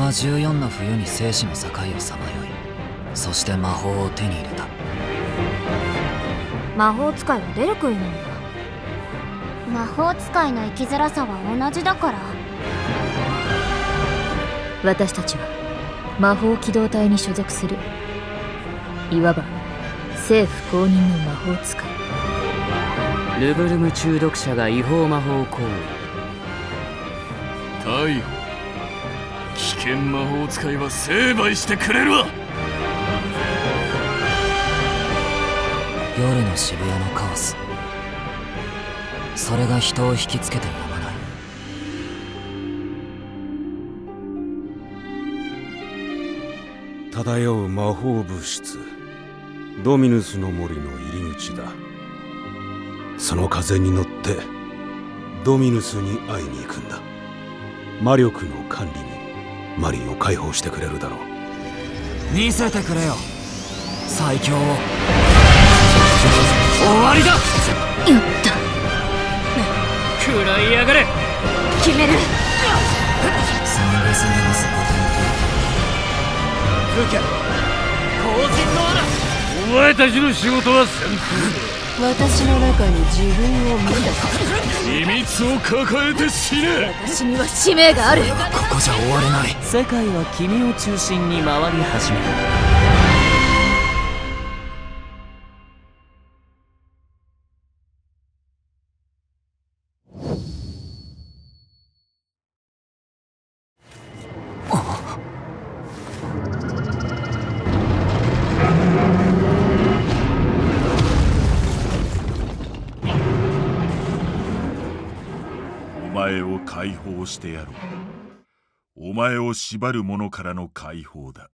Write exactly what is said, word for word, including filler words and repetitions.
はじゅうよんの冬に生死の境をさまよい、そして魔法を手に入れた。 魔法使いは出る杭なんだ。 魔法使いの生きづらさは同じだから。 私たちは魔法機動隊に所属する、いわば政府公認の魔法使い。 ルブルム中毒者が違法魔法行為。 逮捕。危険魔法使いは成敗してくれるわ。 夜の渋谷のカオス、それが人を引きつけてやまない。 漂う魔法物質、ドミヌスの森の入り口だ。その風に乗ってドミヌスに会いに行くんだ。魔力の管理にマリーを解放してくれるだろう。 見せてくれよ、最強を。終わりだ。 やった食らいやがれ。 決める。 三レスメナスルキャ、後進の穴。 お前たちの仕事は先行私の中に自分を見出す。 秘密を抱えて死ね。 私には使命がある。 ここじゃ終われない。 世界は君を中心に回り始める。 お前を解放してやろう。お前を縛る者からの解放だ。